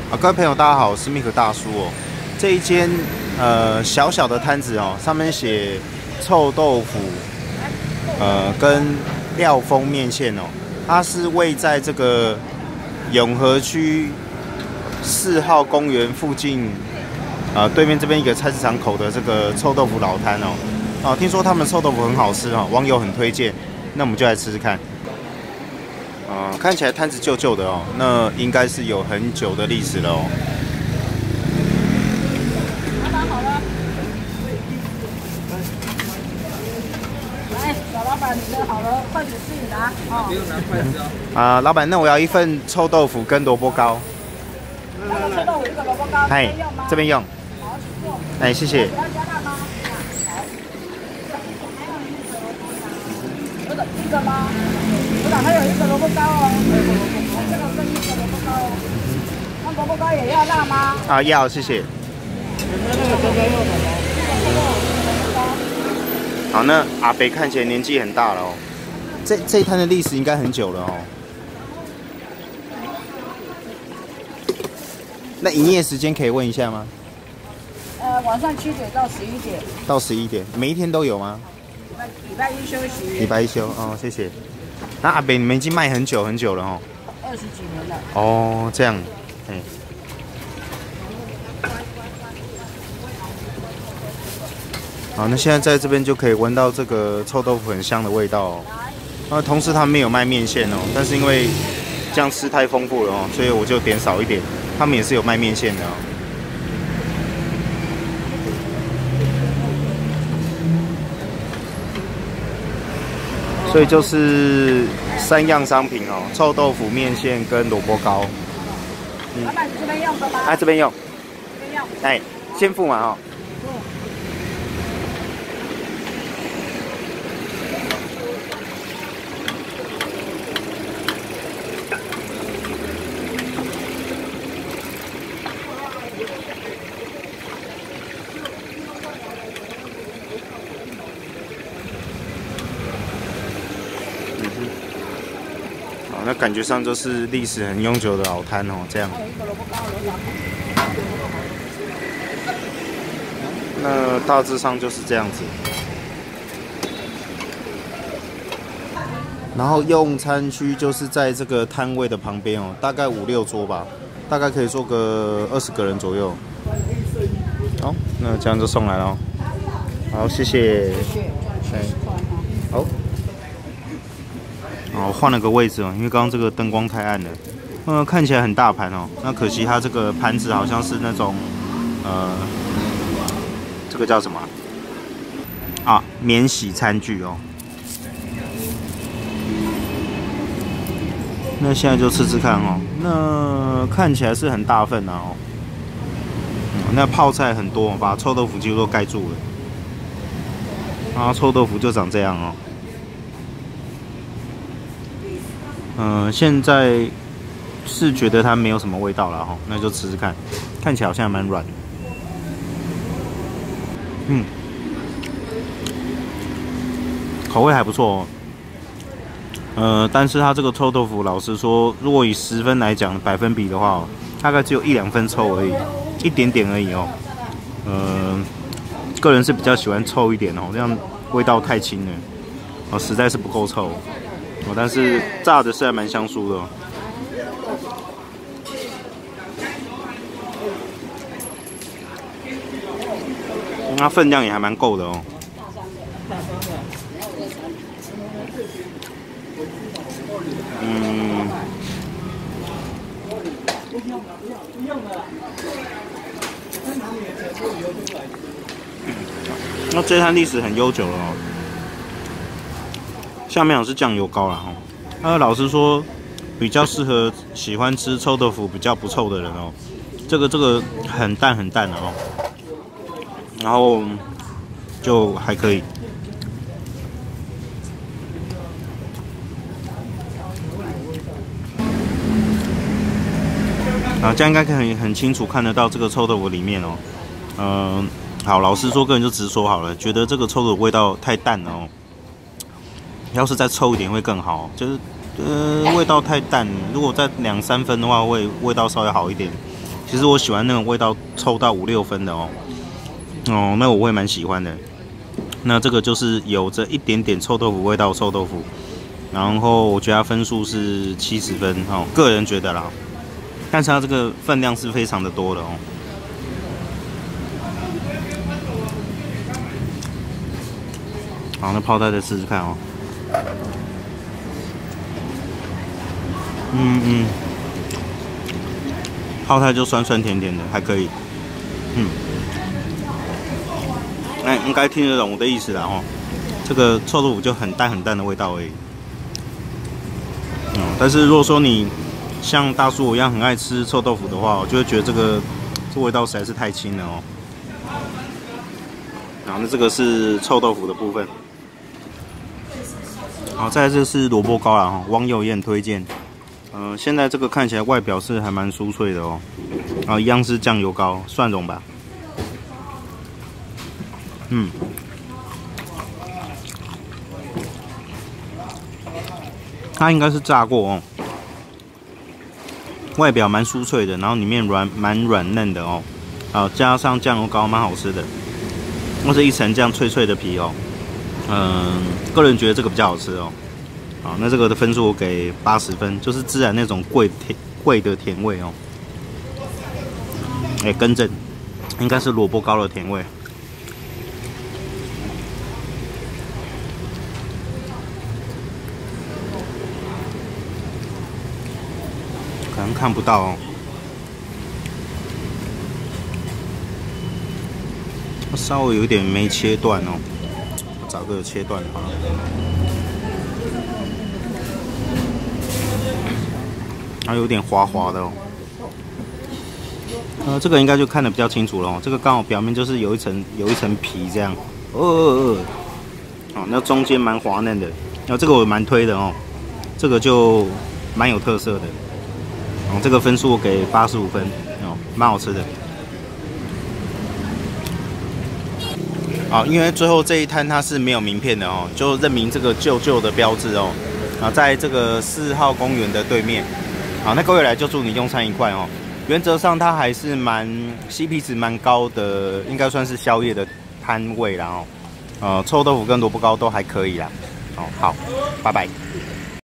各位朋友，大家好，我是 Mik 大叔哦。这一间小小的摊子哦，上面写臭豆腐，跟料丰面线哦，它是位在这个永和区4号公园附近，对面这边一个菜市场口的这个臭豆腐老摊哦。听说他们臭豆腐很好吃哦，网友很推荐，那我们就来吃吃看。看起来摊子旧旧的哦，那应该是有很久的历史了哦。 好了，来，小老板，你的好了，筷子自己拿哦。不用拿筷子哦。 老板，那我要一份臭豆腐跟萝卜糕。 那个臭豆腐一个萝卜糕， 嗨，这边用。 好，请坐。 哎，谢谢。 不要加辣吗？好。这个一个吗？部长还有一个萝卜糕哦。这个跟一个萝卜糕哦。那萝卜糕也要辣吗？ 要，谢谢。好，那阿北看起来年纪很大了哦。这一摊的历史应该很久了哦。那营业时间可以问一下吗？ 晚上7点到11点。 到11点，每一天都有吗？ 礼拜一休息。 礼拜一休哦，谢谢。那阿北，你们已经卖很久很久了哦。 20几年了。 哦，这样，哎。好，那现在在这边就可以闻到这个臭豆腐很香的味道哦。同时他们没有卖面线哦，但是因为这样吃太丰富了哦，所以我就点少一点。他们也是有卖面线的哦。所以就是3样商品哦，臭豆腐、面线跟萝卜糕。 老板，你这边用的吗？ 这边用。 这边用。 哎，先付嘛哦。那感觉上就是历史很悠久的老摊哦，这样。那大致上就是这样子。然后用餐区就是在这个摊位的旁边哦，大概5、6桌吧，大概可以坐个20个人左右。好，那这样就送来了。好，谢谢。好。我换了个位置哦，因为刚刚这个灯光太暗了。看起来很大盘哦，那可惜它这个盘子好像是那种，这个叫什么免洗餐具哦。那现在就吃吃看哦，那看起来是很大份哦。那泡菜很多，把臭豆腐几乎都盖住了。然后臭豆腐就长这样哦。现在是觉得它没有什么味道了哈，那就吃吃看，看起来好像还蛮软的。口味还不错哦。但是它这个臭豆腐，老实说，如果以10分来讲百分比的话，大概只有1、2分臭而已，一点点而已哦。个人是比较喜欢臭一点哦，这样味道太轻了，实在是不够臭。但是炸的是还蛮香酥的哦。它分量也还蛮够的哦。那这摊历史很悠久了哦。下面是酱油膏啦哦。老实说，比较适合喜欢吃臭豆腐比较不臭的人哦。这个很淡很淡的哦，然后就还可以。这样应该可以很清楚看得到这个臭豆腐里面哦。好，老实说，个人就直说好了，觉得这个臭豆腐味道太淡了哦。要是再臭一点会更好，就是味道太淡，如果再2、3分的话，味道稍微好一点。 其实我喜欢那种味道凑到5、6分的哦。哦，那我会蛮喜欢的。那这个就是有着一点点臭豆腐味道臭豆腐，然后我觉得它分数是70分哦，个人觉得啦。但是它这个分量是非常的多的哦。好，那泡菜再试试看哦。泡菜就酸酸甜甜的，还可以。那应该听得懂我的意思啦哦。这个臭豆腐就很淡很淡的味道而已。但是如果说你像大叔我一样很爱吃臭豆腐的话，我就会觉得这味道实在是太轻了哦。然后那这个是臭豆腐的部分。好，再来这是萝卜糕啦哈，网友也很推荐。现在这个看起来外表是还蛮酥脆的哦。然后一样是酱油膏，蒜蓉吧。它应该是炸过哦，外表蛮酥脆的，然后里面蛮软嫩的哦。加上酱油膏蛮好吃的，或是一层这样脆脆的皮哦。个人觉得这个比较好吃哦。好，那这个的分数我给80分，就是自然那种贵的甜味哦。更正，应该是萝卜糕的甜味。可能看不到哦，稍微有点没切断哦，我找个切断好了。它有点滑滑的哦。这个应该就看得比较清楚了哦。这个刚好表面就是有一层皮这样。那中间蛮滑嫩的。这个我蛮推的哦，这个就蛮有特色的。这个分数我给85分哦，蛮好吃的。因为最后这一摊它是没有名片的哦，就认明这个旧的标志哦。在这个4号公园的对面。好，那各位来就祝你用餐愉快哦。原则上它还是CP 值蛮高的，应该算是宵夜的摊位啦哦。臭豆腐跟萝卜糕都还可以啦。好，拜拜。